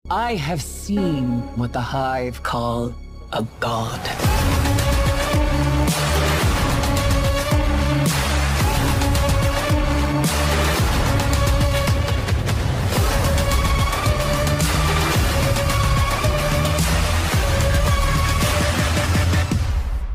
I have seen what the Hive call a god.